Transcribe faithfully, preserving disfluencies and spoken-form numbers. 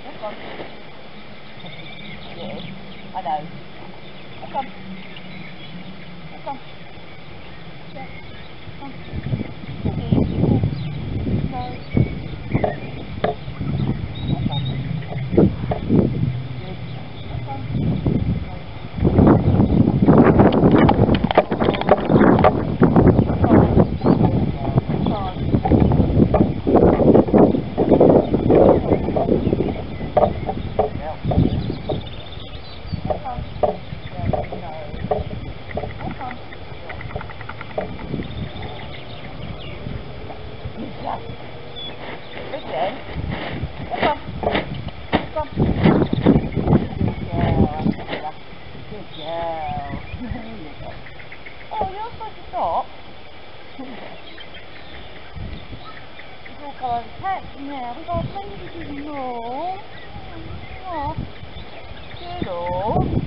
Come on. Yes, I know. Come on. Come on. Yeah. Come on. Easy. No. Come on. Good. Come on. Oh, you're supposed to stop. We've all got a taxi now. We've got plenty to do more. Oh, Doodles.